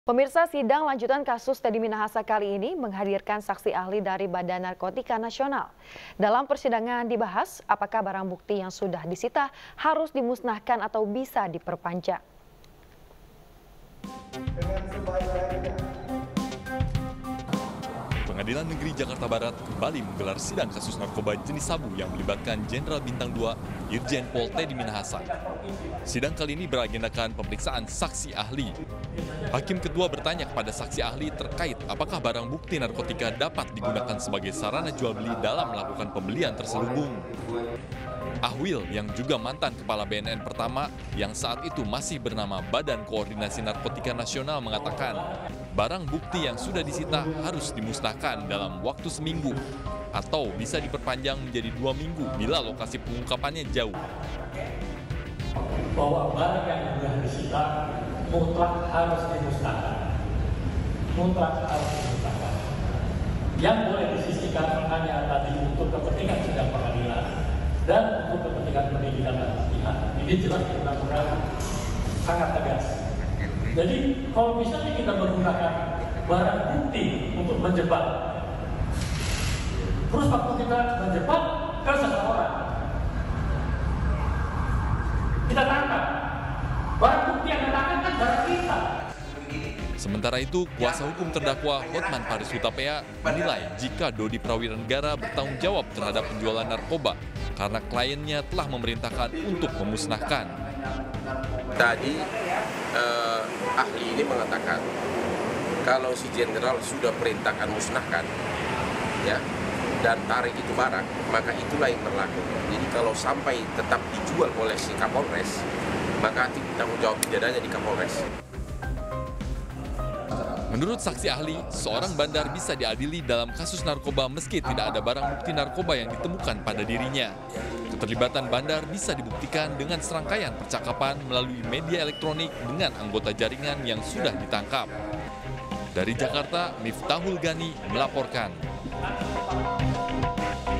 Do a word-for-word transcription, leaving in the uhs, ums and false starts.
Pemirsa, sidang lanjutan kasus Teddy Minahasa kali ini menghadirkan saksi ahli dari Badan Narkotika Nasional. Dalam persidangan dibahas apakah barang bukti yang sudah disita harus dimusnahkan atau bisa diperpanjang. Pengadilan Negeri Jakarta Barat kembali menggelar sidang kasus narkoba jenis sabu yang melibatkan Jenderal Bintang dua Irjen Pol Teddy Minahasa. Sidang kali ini beragendakan pemeriksaan saksi ahli. Hakim ketua bertanya kepada saksi ahli terkait apakah barang bukti narkotika dapat digunakan sebagai sarana jual beli dalam melakukan pembelian terselubung. Ahwil yang juga mantan kepala B N N pertama yang saat itu masih bernama Badan Koordinasi Narkotika Nasional mengatakan barang bukti yang sudah disita harus dimusnahkan dalam waktu seminggu atau bisa diperpanjang menjadi dua minggu bila lokasi pengungkapannya jauh. Bahwa barang yang sudah disita mutlak harus dimusnahkan. Mutlak harus dimusnahkan. Yang boleh disisihkan hanya tadi untuk kepentingan sidang pengadilan dan untuk kepentingan pendidikan dan latihan. Ini jelas di undang-undang sangat tegas. Jadi kalau misalnya kita menggunakan barang bukti untuk menjebak, terus waktu kita menjebak ke seseorang, kita tangkap, barang bukti yang ditangkap kan barang kita. Sementara itu, kuasa hukum terdakwa Hotman Paris Hutapea menilai jika Dodi Prawirengara bertanggung jawab terhadap penjualan narkoba karena kliennya telah memerintahkan untuk memusnahkan. Tadi eh, ahli ini mengatakan kalau si jenderal sudah perintahkan musnahkan, ya, dan tarik itu barang, maka itulah yang berlaku. Jadi kalau sampai tetap dijual oleh si Kapolres, maka tanggung jawab pidananya di Kapolres. Menurut saksi ahli, seorang bandar bisa diadili dalam kasus narkoba meski tidak ada barang bukti narkoba yang ditemukan pada dirinya. Keterlibatan bandar bisa dibuktikan dengan serangkaian percakapan melalui media elektronik dengan anggota jaringan yang sudah ditangkap. Dari Jakarta, Miftahul Gani melaporkan.